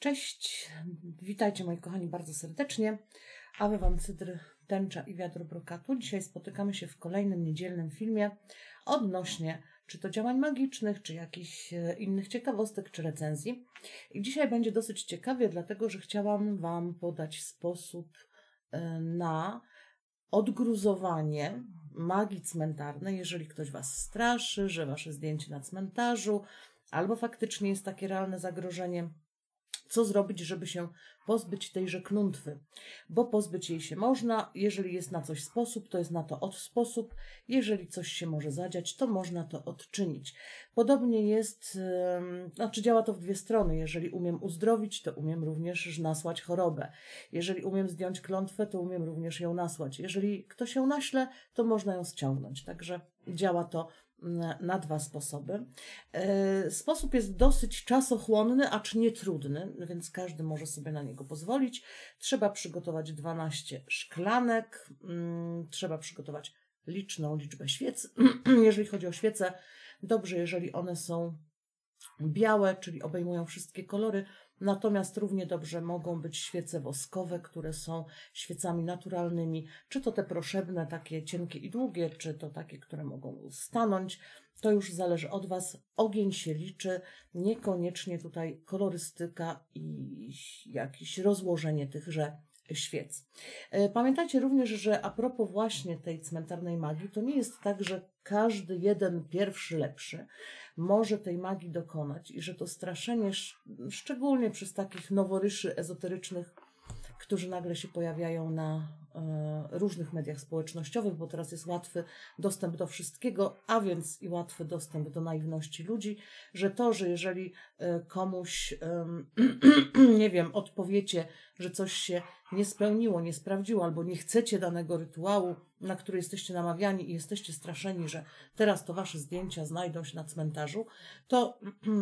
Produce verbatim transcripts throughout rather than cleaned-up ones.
Cześć, witajcie moi kochani bardzo serdecznie. Awe Wam Cydr, Tęcza i Wiadro Brokatu. Dzisiaj spotykamy się w kolejnym niedzielnym filmie odnośnie czy to działań magicznych, czy jakichś innych ciekawostek, czy recenzji. I dzisiaj będzie dosyć ciekawie, dlatego że chciałam Wam podać sposób na odgruzowanie magii cmentarnej, jeżeli ktoś Was straszy, że Wasze zdjęcie na cmentarzu, albo faktycznie jest takie realne zagrożenie. Co zrobić, żeby się pozbyć tejże klątwy? Bo pozbyć jej się można, jeżeli jest na coś sposób, to jest na to od sposób. Jeżeli coś się może zadziać, to można to odczynić. Podobnie jest, yy, znaczy działa to w dwie strony. Jeżeli umiem uzdrowić, to umiem również nasłać chorobę. Jeżeli umiem zdjąć klątwę, to umiem również ją nasłać. Jeżeli ktoś ją naśle, to można ją ściągnąć. Także działa to na dwa sposoby. Sposób jest dosyć czasochłonny, acz nie trudny, więc każdy może sobie na niego pozwolić. Trzeba przygotować dwanaście szklanek, trzeba przygotować liczną liczbę świec. Jeżeli chodzi o świece, dobrze, jeżeli one są białe, czyli obejmują wszystkie kolory, natomiast równie dobrze mogą być świece woskowe, które są świecami naturalnymi, czy to te proszebne, takie cienkie i długie, czy to takie, które mogą stanąć. To już zależy od Was. Ogień się liczy, niekoniecznie tutaj kolorystyka i jakieś rozłożenie tychże świec. Pamiętajcie również, że a propos właśnie tej cmentarnej magii, to nie jest tak, że każdy jeden pierwszy lepszy może tej magii dokonać i że to straszenie, szczególnie przez takich noworyszy ezoterycznych, którzy nagle się pojawiają na e, różnych mediach społecznościowych, bo teraz jest łatwy dostęp do wszystkiego, a więc i łatwy dostęp do naiwności ludzi, że to, że jeżeli e, komuś, e, nie wiem, odpowiecie, że coś się nie spełniło, nie sprawdziło, albo nie chcecie danego rytuału, na który jesteście namawiani i jesteście straszeni, że teraz to wasze zdjęcia znajdą się na cmentarzu, to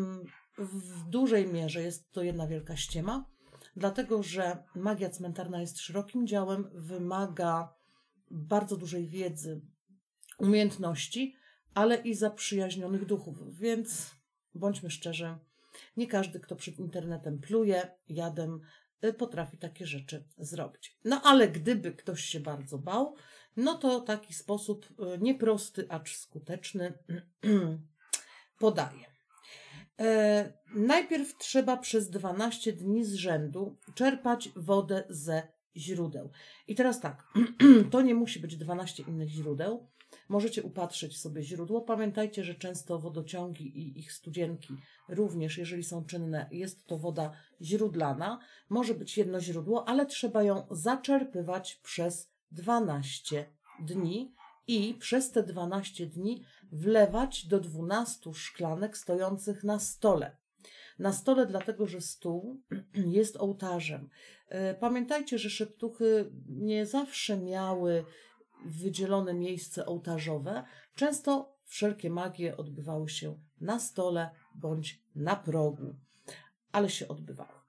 w dużej mierze jest to jedna wielka ściema. Dlatego, że magia cmentarna jest szerokim działem, wymaga bardzo dużej wiedzy, umiejętności, ale i zaprzyjaźnionych duchów. Więc bądźmy szczerzy, nie każdy, kto przed internetem pluje jadem, potrafi takie rzeczy zrobić. No ale gdyby ktoś się bardzo bał, no to taki sposób nieprosty, acz skuteczny podaje. E, najpierw trzeba przez dwanaście dni z rzędu czerpać wodę ze źródeł. I teraz tak, to nie musi być dwanaście innych źródeł. Możecie upatrzeć sobie źródło. Pamiętajcie, że często wodociągi i ich studzienki również, jeżeli są czynne, jest to woda źródlana. Może być jedno źródło, ale trzeba ją zaczerpywać przez dwanaście dni. I przez te dwanaście dni wlewać do dwunastu szklanek stojących na stole. Na stole dlatego, że stół jest ołtarzem. Pamiętajcie, że szeptuchy nie zawsze miały wydzielone miejsce ołtarzowe. Często wszelkie magie odbywały się na stole bądź na progu, ale się odbywały.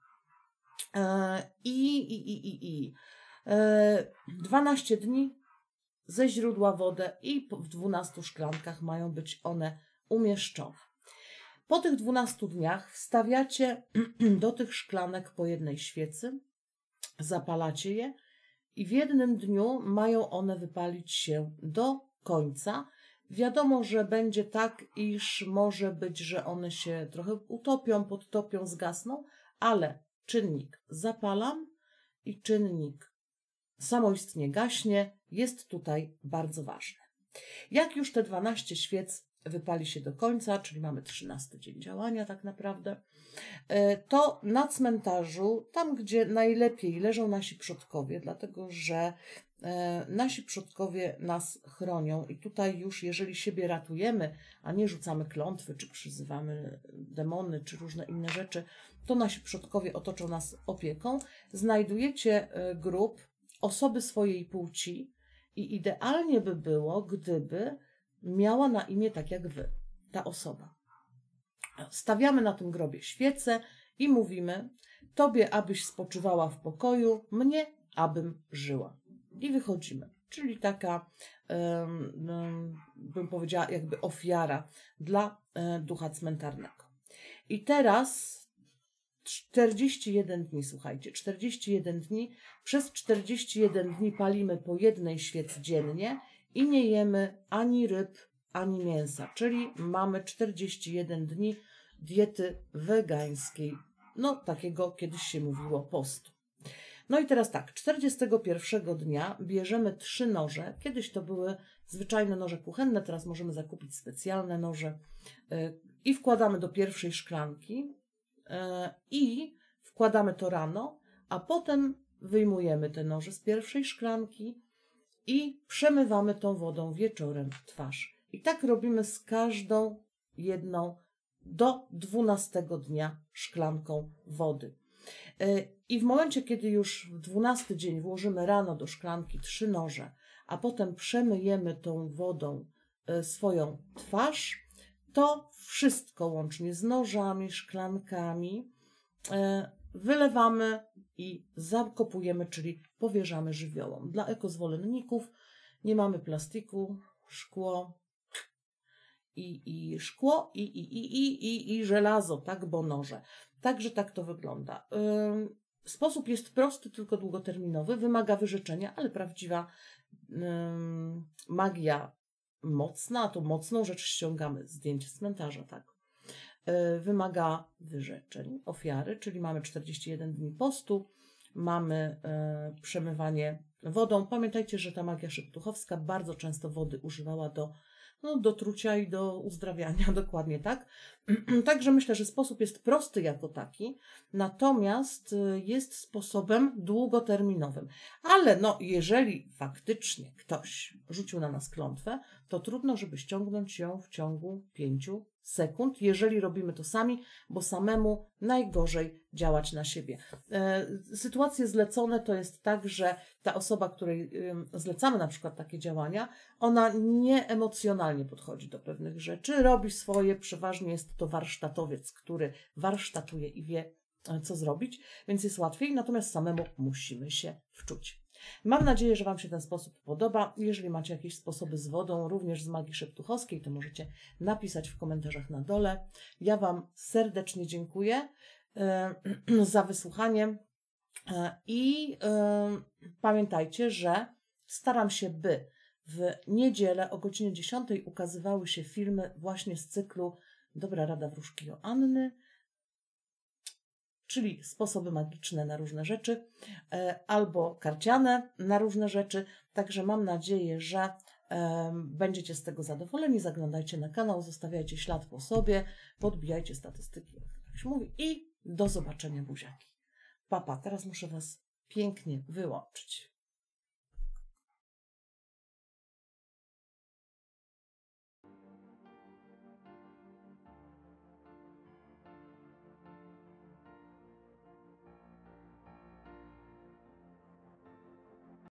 I, i, i, i, i. dwanaście dni ze źródła wodę i w dwunastu szklankach mają być one umieszczone. Po tych dwunastu dniach wstawiacie do tych szklanek po jednej świecy, zapalacie je i w jednym dniu mają one wypalić się do końca. Wiadomo, że będzie tak, iż może być, że one się trochę utopią, podtopią, zgasną, ale czynnik zapalam i czynnik samoistnie gaśnie jest tutaj bardzo ważny. Jak już te dwanaście świec wypali się do końca, czyli mamy trzynasty dzień działania tak naprawdę, to na cmentarzu, tam gdzie najlepiej leżą nasi przodkowie, dlatego że nasi przodkowie nas chronią i tutaj już jeżeli siebie ratujemy, a nie rzucamy klątwy, czy przyzywamy demony, czy różne inne rzeczy, to nasi przodkowie otoczą nas opieką. Znajdujecie grób osoby swojej płci i idealnie by było, gdyby miała na imię tak jak wy, ta osoba. Stawiamy na tym grobie świecę i mówimy: Tobie, abyś spoczywała w pokoju, mnie, abym żyła. I wychodzimy. Czyli taka, um, um, bym powiedziała, jakby ofiara dla um, ducha cmentarnego. I teraz czterdzieści jeden dni, słuchajcie, czterdzieści jeden dni. Przez czterdzieści jeden dni palimy po jednej świecy dziennie i nie jemy ani ryb, ani mięsa, czyli mamy czterdzieści jeden dni diety wegańskiej. No, takiego kiedyś się mówiło postu. No i teraz tak, czterdziestego pierwszego dnia bierzemy trzy noże. Kiedyś to były zwyczajne noże kuchenne, teraz możemy zakupić specjalne noże i wkładamy do pierwszej szklanki i wkładamy to rano, a potem wyjmujemy te noże z pierwszej szklanki i przemywamy tą wodą wieczorem twarz. I tak robimy z każdą jedną do dwunastego dnia szklanką wody. I w momencie, kiedy już w dwunasty dzień włożymy rano do szklanki trzy noże, a potem przemyjemy tą wodą swoją twarz, to wszystko łącznie z nożami, szklankami wylewamy i zakopujemy, czyli powierzamy żywiołom. Dla ekozwolenników nie mamy plastiku, szkło i, i szkło i, i, i, i, i, i żelazo, tak, bo noże. Także tak to wygląda. Yy, sposób jest prosty, tylko długoterminowy, wymaga wyrzeczenia, ale prawdziwa yy, magia mocna, to mocną rzecz ściągamy, zdjęcie z cmentarza, tak. Yy, wymaga wyrzeczeń, ofiary, czyli mamy czterdzieści jeden dni postu, mamy yy, przemywanie wodą. Pamiętajcie, że ta magia szeptuchowska bardzo często wody używała do No, do trucia i do uzdrawiania, dokładnie tak. Także myślę, że sposób jest prosty jako taki, natomiast jest sposobem długoterminowym. Ale no, jeżeli faktycznie ktoś rzucił na nas klątwę, to trudno, żeby ściągnąć ją w ciągu pięciu sekund, jeżeli robimy to sami, bo samemu najgorzej działać na siebie. Sytuacje zlecone to jest tak, że ta osoba, której zlecamy na przykład takie działania, ona nie emocjonalnie podchodzi do pewnych rzeczy, robi swoje, przeważnie jest to warsztatowiec, który warsztatuje i wie, co zrobić, więc jest łatwiej, natomiast samemu musimy się wczuć. Mam nadzieję, że Wam się ten sposób podoba. Jeżeli macie jakieś sposoby z wodą, również z magii szeptuchowskiej, to możecie napisać w komentarzach na dole. Ja Wam serdecznie dziękuję e, za wysłuchanie e, i e, pamiętajcie, że staram się, by w niedzielę o godzinie dziesiątej ukazywały się filmy właśnie z cyklu Dobra Rada Wróżki Joanny, czyli sposoby magiczne na różne rzeczy, albo karciane na różne rzeczy. Także mam nadzieję, że będziecie z tego zadowoleni. Zaglądajcie na kanał, zostawiajcie ślad po sobie, podbijajcie statystyki, jak się mówi, i do zobaczenia, buziaki. Papa, teraz muszę Was pięknie wyłączyć.